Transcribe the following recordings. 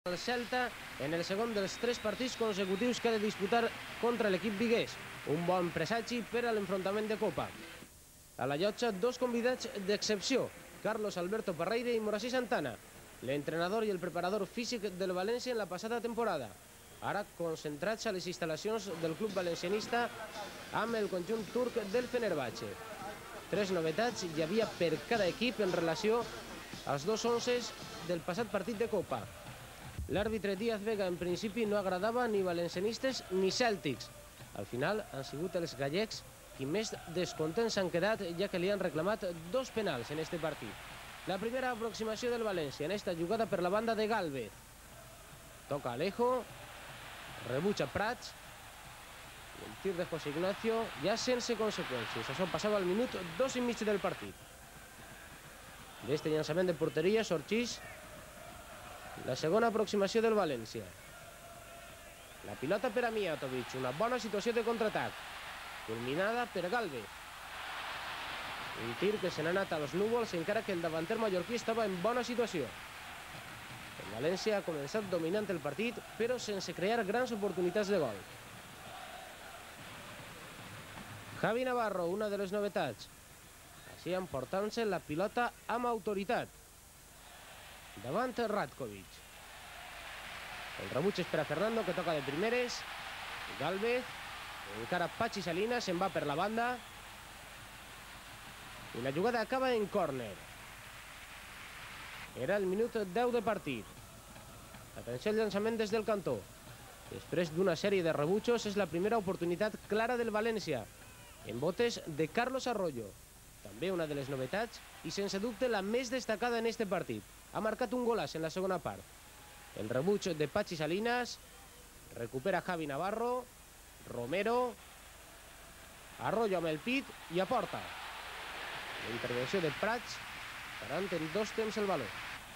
el Celta en el segon dels 3 partits consecutius que ha de disputar contra l'equip viguès. Un bon presagi per a l'enfrontament de Copa. A la llotja, 2 convidats d'excepció, Carlos Alberto Parreira i Morací Santana, l'entrenador i el preparador físic del València en la passada temporada. Ara concentrats a les instal·lacions del club valencianista amb el conjunt turc del Fenerbahçe. 3 novetats hi havia per cada equip en relació als 2 onces del passat partit de Copa. L'àrbitre Díaz Vega en principi no agradava ni valencianistes ni cèltics. Al final han sigut els gallecs qui més descontents han quedat, ja que li han reclamat 2 penals en este partit. La primera aproximació del València en esta jugada per la banda de Gálvez. Toca Alejo, rebutja Prats, i el tir de José Ignacio ja sense conseqüències. Això passava al minut 2 i mig del partit. D'este llançament de porteria sorgeix la segona aproximació del València. La pilota per a Mijatovic, una bona situació de contraatac, culminada per Gálvez. Un tir que se n'ha anat als núvols, encara que el davanter mallorquí estava en bona situació. El València ha començat dominant el partit, però sense crear grans oportunitats de gol. Javi Navarro, una de les novetats, així emportant-se la pilota amb autoritat davant Ratkovic. El rebuig és per a Fernando, que toca de primeres. Gálvez, encara Pachi Salinas, se'n va per la banda. I la jugada acaba en córner. Era el minut 10 de partit. Atenció al llançament des del cantó. Després d'una sèrie de rebutjos, és la primera oportunitat clara del València, en botes de Carlos Arroyo. També una de les novetats i sense dubte la més destacada en este partit. Ha marcat un golaç en la segona part. El rebuig de Pachi Salinas, recupera Javi Navarro, Romero, Arroyo amb el pit i aporta. La intervenció de Prats, parant en 2 temps el valor.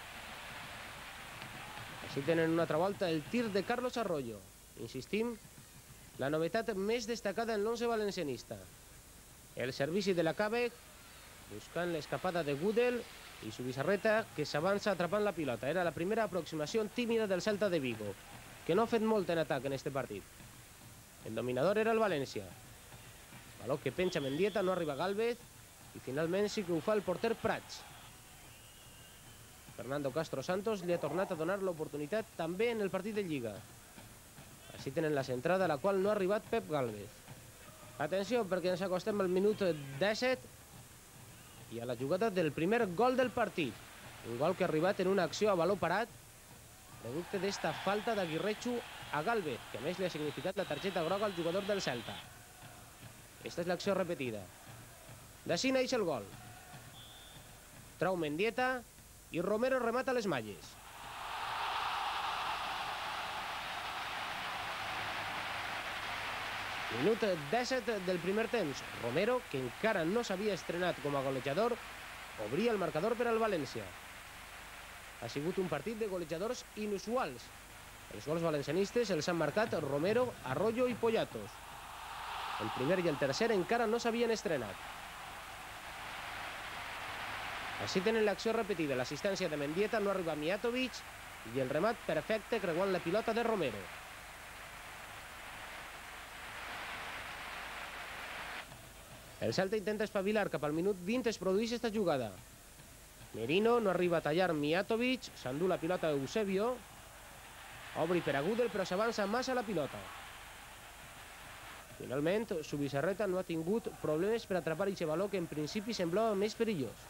Així tenen una altra volta el tir de Carlos Arroyo. Insistim, la novetat més destacada en l'11 valencianista. El servici de la Cabeg, buscant l'escapada de Gudel, i Subisarreta, que s'avança atrapant la pilota. Era la primera aproximació tímida del Celta de Vigo, que no ha fet molt en atac en este partit. El dominador era el València. Valor que penja Mendieta, no arriba Gálvez, i finalment sí que ho fa el porter Prats. Fernando Castro Santos li ha tornat a donar l'oportunitat també en el partit de Lliga. Així tenen la centrada, a la qual no ha arribat Pep Gálvez. Atenció, perquè ens acostem al minut 17 i a la jugada del primer gol del partit. Un gol que ha arribat en una acció a baló parat, producte d'esta falta d'Aguirrechu a Gálvez, que a més li ha significat la targeta groga al jugador del Celta. Esta és l'acció repetida. D'ací naix el gol. Trau Mendieta i Romero remata les malles. Minut 17 del primer temps. Romero, que encara no s'havia estrenat com a golejador, obria el marcador per al València. Ha sigut un partit de golejadors inusuals. Els gols valencianistes els han marcat Romero, Arroyo i Poyatos. El primer i el tercer encara no s'havien estrenat. Així tenen l'acció repetida. L'assistència de Mendieta, no arriba Mijatovic, i el remat perfecte creuant la pilota de Romero. El Celta intenta espavilar, cap al minut 20 es produeix esta jugada. Merino no arriba a tallar Mijatovic, s'endú la pilota Eusebio, obri per a Gudel, però s'avança massa la pilota. Finalment, Subisarreta no ha tingut problemes per atrapar aquest valor que en principi semblava més perillós.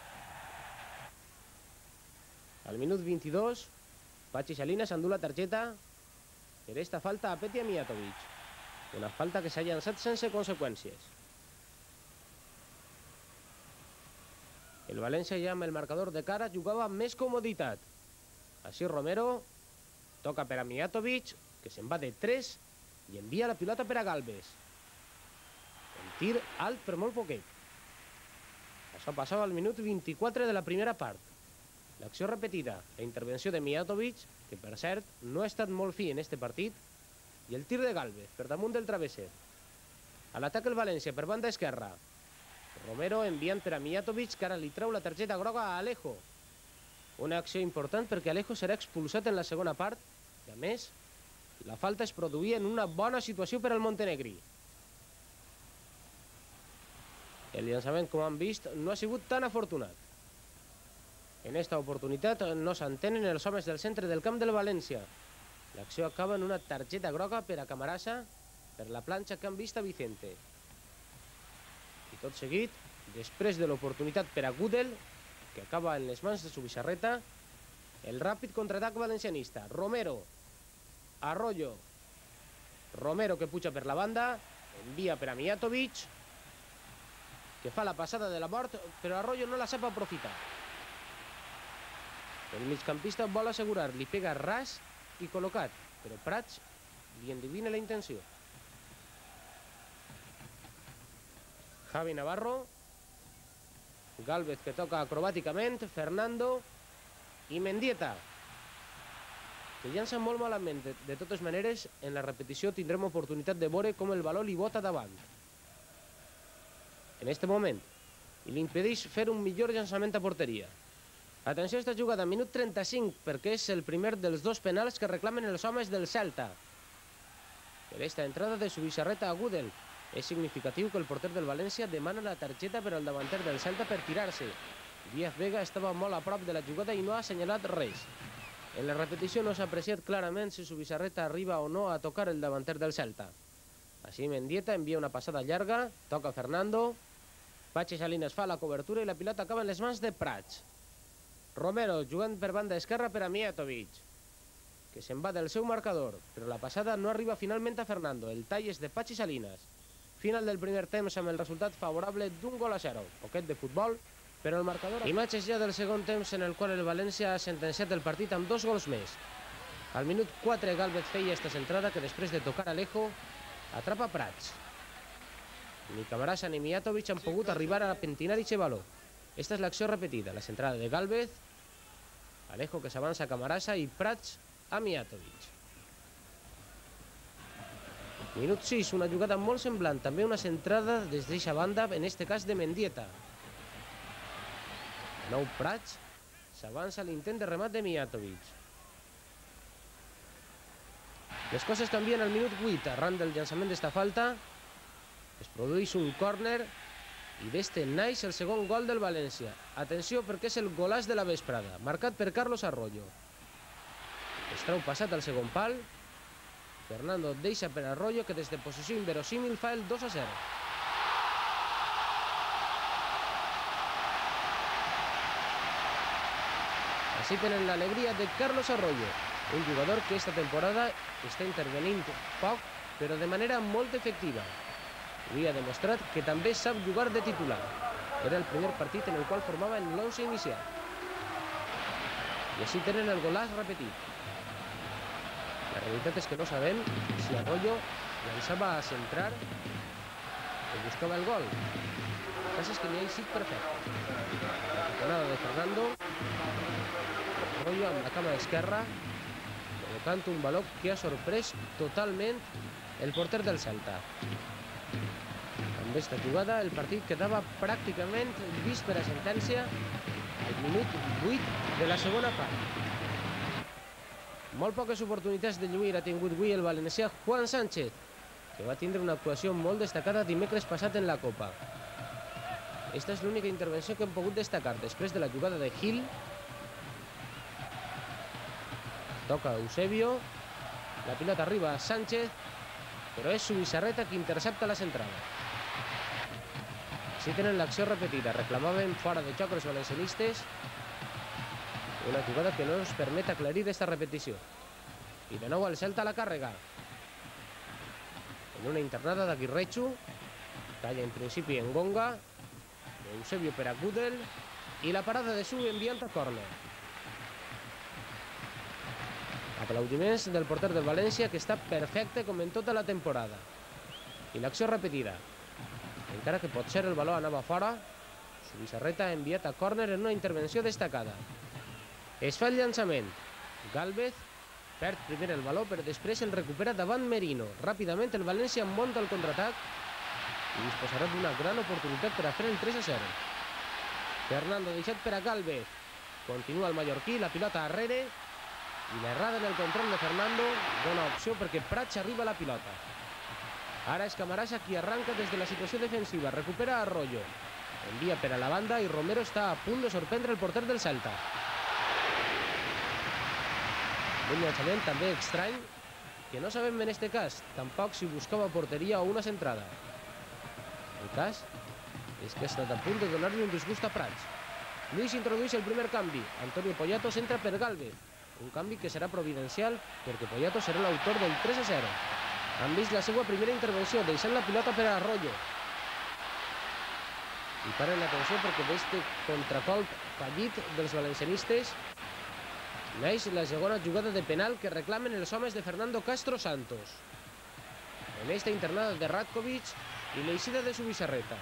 Al minut 22, Pachi Salinas s'endú la targeta per esta falta a Petya Mijatovic. Una falta que s'ha llançat sense conseqüències. El València ja amb el marcador de cara jugava amb més comoditat. Així Romero toca per a Mijatovic, que se'n va de 3 i envia la pilota per a Gálvez. El tir alt per molt poquet. Això passava al minut 24 de la primera part. L'acció repetida, la intervenció de Mijatovic, que per cert no ha estat molt fi en este partit, i el tir de Gálvez per damunt del travesser. A l'atac el València per banda esquerra. Romero enviant per a Mijatovic, que ara li treu la targeta groga a Alejo. Una acció important perquè Alejo serà expulsat en la segona part I a més, la falta es produïa en una bona situació per al montenegrí. El llançament, com han vist, no ha sigut tan afortunat. En esta oportunitat no s'entenen els homes del centre del camp del València. L'acció acaba en una targeta groga per a Camarasa per la planxa que han vist a Vicente. I tot seguit, després de l'oportunitat per a Gudel, que acaba en les mans de Zubizarreta, el ràpid contraatac valencianista. Romero, Arroyo, Romero que puja per la banda, envia per a Mijatovic, que fa la passada de la mort, però Arroyo no la sap aprofitar. El migcampista vol assegurar, li pega ras i col·locat, però Prats li endevina la intenció. Javi Navarro, Gálvez que toca acrobàticament, Fernando i Mendieta, que llança molt malament. De totes maneres, en la repetició tindrem oportunitat de veure com el baló li bota davant. En aquest moment, i li impedeix fer un millor llançament a porteria. Atenció a esta jugada, minut 35, perquè és el primer dels dos penals que reclamen els homes del Celta. Per esta entrada de Zubizarreta a Gudel, és significatiu que el porter del València demana la targeta per al davanter del Celta per tirar-se. Díaz Vega estava molt a prop de la jugada i no ha assenyalat res. En la repetició no s'ha apreciat clarament si Zubizarreta arriba o no a tocar el davanter del Celta. Així Mendieta envia una passada llarga, toca Fernando, Patxi Salinas fa la cobertura i la pilota acaba en les mans de Prats. Romero jugant per banda esquerra per a Mijatovic, que se'n va del seu marcador, però la passada no arriba finalment a Fernando. El tall és de Patxi Salinas. Final del primer temps amb el resultat favorable d'un gol a 0. Poquet de futbol, però el marcador... Imatges ja del segon temps en el qual el València ha sentenciat el partit amb 2 gols més. Al minut 4 Gálvez feia esta centrada que després de tocar Alejo atrapa Prats. Ni Camarasa ni Mijatovic han pogut arribar a pentinar aquest baló. Esta és l'acció repetida, la centrada de Gálvez, Alejo que s'avança a Camarasa i Prats a Mijatovic. Minut 6, una jugada molt semblant, també una centrada des d'eixa banda, en este cas de Mendieta. De nou Prats s'avança a l'intent de remat de Mijatovic. Les coses canvien al minut 8, arran del llançament d'esta falta, es produeix un córner i d'este naix el segon gol del València. Atenció perquè és el golàs de la vesprada, marcat per Carlos Arroyo. Es trau passat al segon pal, Fernando deixa per Arroyo que des de posició inverosímil fa el 2-0. Així tenen l'alegria de Carlos Arroyo, un jugador que esta temporada està intervenint poc, però de manera molt efectiva. Avui ha demostrat que també sap jugar de titular. Era el primer partit en el qual formava en l'11 inicial. I així tenen el golàs repetit. La realitat és que no sabem si Arroyo llançava a centrar o buscava el gol. El cas és que n'hi ha eixit perfecte. La piconada de Fernando, Arroyo amb la cama esquerra, col·locant un baló que ha sorprès totalment el porter del Celta. Amb esta jugada el partit quedava pràcticament vist per a sentència al minut 8 de la segona part. Molt poques oportunitats de lluir ha tingut avui el valencià Juan Sánchez, que va tindre una actuació molt destacada dimecres passat en la Copa. Esta és l'única intervenció que hem pogut destacar després de la jugada de Gil. Toca Eusebio, la pilota arriba a Sánchez, però és Zubizarreta qui intercepta la centrada. Així tenen l'acció repetida, reclamaven fora de joc els valencianistes, una jugada que no ens permet aclarir esta repetició. I de nou el Celta a la càrrega. En una internada d'Aguirrechu, talla en principi en Gonga, Eusebio per a Gudel, i la parada de Su enviant a córner. Aplaudiments del porter del València, que està perfecte com en tota la temporada. I l'acció repetida. Encara que potser el baló anava fora, Zubizarreta ha enviat a córner en una intervenció destacada. Es fa el llançament. Gálvez perd primer el baló, però després el recupera davant Merino. Ràpidament el València munta el contraatac i disposarà d'una gran oportunitat per a fer el 3-0. Fernando deixat per a Gálvez. Continua el mallorquí, la pilota arrere. I l'errada en el control de Fernando dona opció perquè Prats arriba a la pilota. Ara és Camarasa qui arranca des de la situació defensiva. Recupera Arroyo. Envia per a la banda i Romero està a punt de sorprendre el porter del Celta. Un llançament també estrany, que no sabem en este cas tampoc si buscava porteria o una centrada. El cas és que ha estat a punt de donar-li un disgust a Prats. Luis introdueix el primer canvi. Antonio Poyatos entra per Gálvez. Un canvi que serà providencial perquè Poyatos serà l'autor del 3-0. Han vist la seva primera intervenció, deixant la pilota per a Arroyo. I paren l'atenció perquè d'este contracolp fallit dels valencianistes neix la segona jugada de penal que reclamen els homes de Fernando Castro Santos. En esta internada de Ratkovic i l'eixida de Zubizarreta.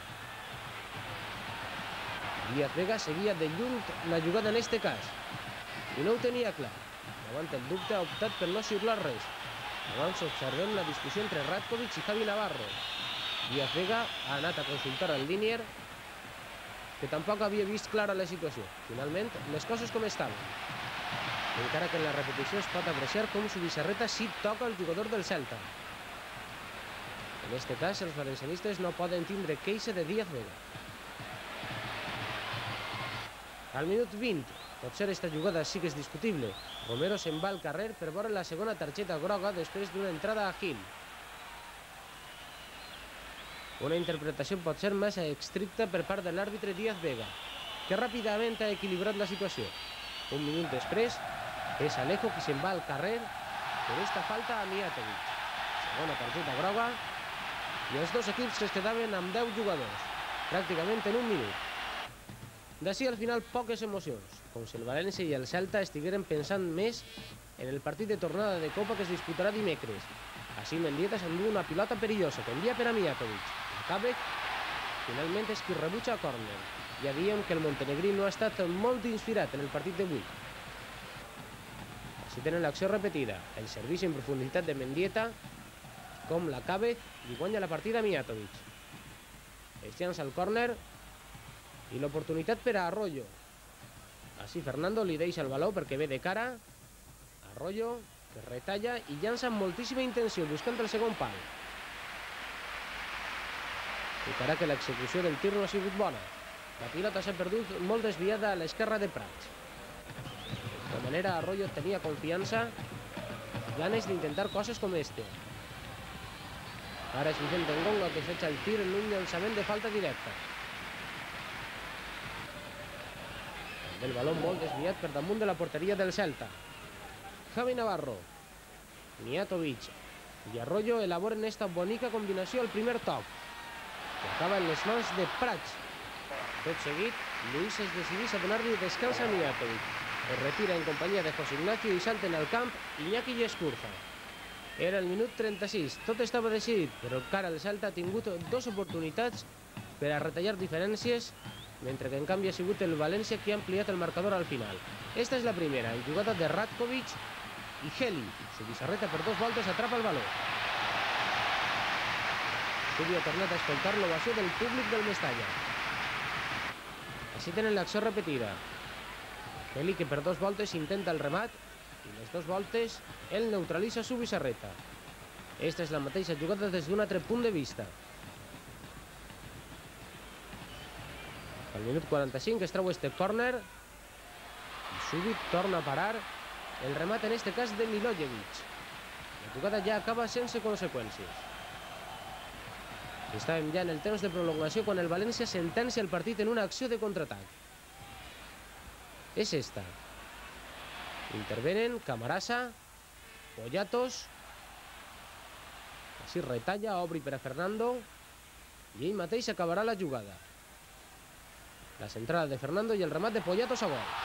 Díaz Vega seguia de lluny la jugada en este cas i no ho tenia clar. Davant el dubte ha optat per no xiular res. Abans observem la discussió entre Ratkovic i Javi Navarro. Díaz Vega ha anat a consultar al línier, que tampoc havia vist clara la situació. Finalment, les coses com estaven. Encara que en la repetició es pot apreciar com Zubizarreta sí toca el jugador del Celta. En este cas, els valencianistes no poden tindre queixa de Díaz Vega. Al minut 20, potser esta jugada sí que és discutible. Romero se'n va al carrer per veure la segona targeta groga després d'una entrada a Gil. Una interpretació pot ser massa estricta per part de l'àrbitre Díaz Vega, que ràpidament ha equilibrat la situació. Un minut després, és Alejo qui se'n va al carrer per esta falta a Mijatovic. Segona targeta groga i els dos equips que es quedaven amb 10 jugadors, pràcticament en un minut. D'ací al final poques emocions, com si el València i el Celta estigueren pensant més en el partit de tornada de Copa que es disputarà dimecres. Així Mendieta s'endú una pilota perillosa que envia per a Mijatovic. Kabek finalment és qui rebutja a córner. Ja diem que el montenegrí no ha estat molt inspirat en el partit d'avui. Així tenen l'acció repetida. El servici en profunditat de Mendieta, com la Kabek li guanya la partida a Mijatovic. Es llança al córner i l'oportunitat per a Arroyo. Així Fernando li deixa el baló perquè ve de cara. Arroyo que retalla i llança amb moltíssima intenció buscant el segon pal. Encara que l'execució del tir no ha sigut bona. La pilota s'ha perdut molt desviada a l'esquerra de Prats. De manera Arroyo tenia confiança i ganes d'intentar coses com este. Ara és Vicente Ngonga que s'echa el tir en un llançament de falta directa. El baló molt desviat per damunt de la porteria del Celta. Javi Navarro, Mijatovic i Arroyo elaboren esta bonica combinació al primer toc, que acaba en les mans de Prats. Tot seguit, Luis es decideix a donar-li descans a Mijatovic. Es retira en companyia de José Ignacio i salten al camp Iñaki i Escurza. Era el minut 36, tot estava decidit, però encara el Celta ha tingut dues oportunitats per a retallar diferències, mentre que en canvi ha sigut el València qui ha ampliat el marcador al final. Esta és la primera, en jugada de Ratkovic i Geli. Zubizarreta per dos voltes atrapa el baló. Zubi ha tornat a escoltar l'ovació del públic del Mestalla. Així tenen l'acció repetida. Geli que per dos voltes intenta el remat i les dos voltes ell neutralitza Zubizarreta. Esta és la mateixa jugada des d'un altre punt de vista. Al minut 45 es treu este córner i Zubi torna a parar el remat, en este cas de Milojevic. La jugada ja acaba sense conseqüències. Estàvem ja en el temps de prolongació quan el València sentencia el partit en una acció de contraatac. És esta. Intervenen Camarasa, Poyatos, així retalla, obri per a Fernando i ell mateix acabarà la jugada. La centrada de Fernando i el remat de Poyatos a gol.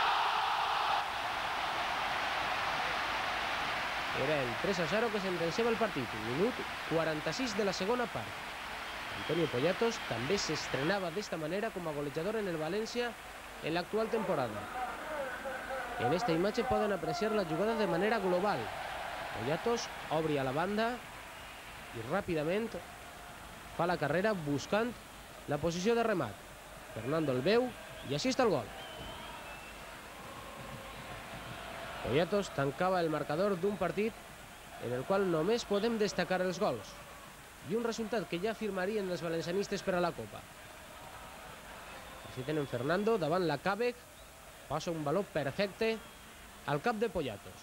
Era el 3-0 que sentenciava el partit, minut 46 de la segona part. Antonio Poyatos també s'estrenava d'esta manera com a golejador en el València en l'actual temporada. En esta imatge poden apreciar la jugada de manera global. Poyatos obri a la banda i ràpidament fa la carrera buscant la posició de remat. Fernando el veu i així està el gol. Poyatos tancava el marcador d'un partit en el qual només podem destacar els gols i un resultat que ja firmarien els valencianistes per a la Copa. Així tenen Fernando davant la Càbec, passa un valor perfecte al cap de Poyatos.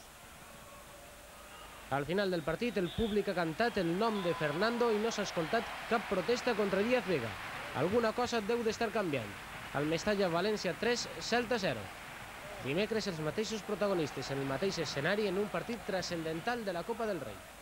Al final del partit el públic ha cantat el nom de Fernando i no s'ha escoltat cap protesta contra Díaz Vega. Alguna cosa deu d'estar canviant. Al Mestalla València 3, Celta 0. Dimecres els mateixos protagonistes en el mateix escenari en un partit transcendental de la Copa del Rei.